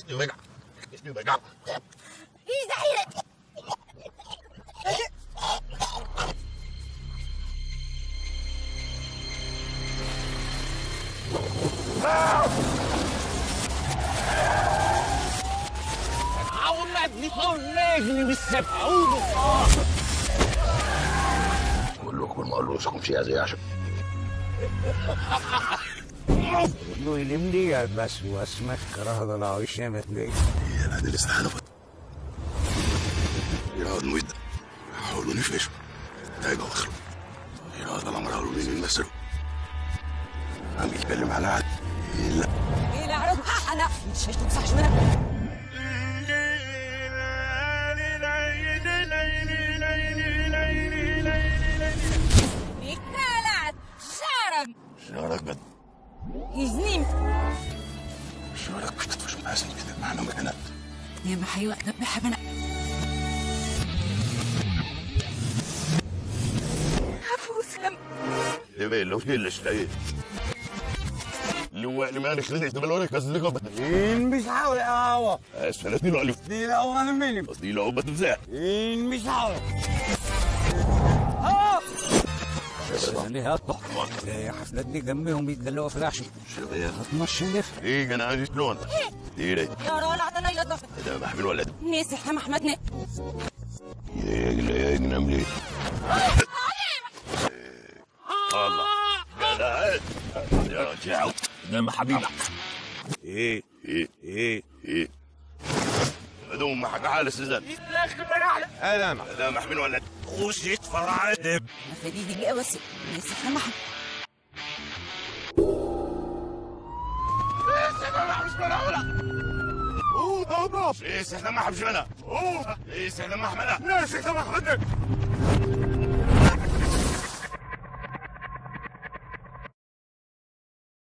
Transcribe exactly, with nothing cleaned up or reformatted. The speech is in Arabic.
ايه زعيرك؟ عوضني طلقني بالسبعون. قول لكم ما قالوشكم شيء زي عشان انه يلمني بس واسمك كره العيش مثلي. انا هذه الاستحاله يا المويد حاولوا نفشوا تاجوا اخروا يا هذا الامر قالوا مين المسرو عم يتكلم على عاد لا ايه لا اعرف انا مش هشتم صح شو انا بيكالات شارم شعرك بد يزنيم شعرك مش تطفش محاسن كده معنا مكانات يا ما حيوة ذبحها بنا عفو سلام ايه لو في اللي اشتاقيه اللي هو اللي مالك خليني تبلورك بس اللي قبل إن مش حاول أعوى. اسفلتني له عليك دي لا أول مني. قصدي له أول بتمزح إن مش حاول. اللي هطلع حفلتني جنبهم بيتدلقوا في العشاء. شغية هتمشي نلف. ايه انا عايز شلون؟ ايه ليه؟ يا راجل عطنا يلطف ده محمل ولد ناسي احنا محمدنا يا يا ينام ليه؟ الله قاعد يا رجال ده حبيبك ايه ايه ايه ايه هذول ما حق حال السزن أنا لا محمل ولد خوش يتفرع دب ما فدي دي قوسي ناسي احنا محمد اوه برافو ليش احنا ما حبش انا اوه ليش احنا ما حملنا ليش احنا ما حملنا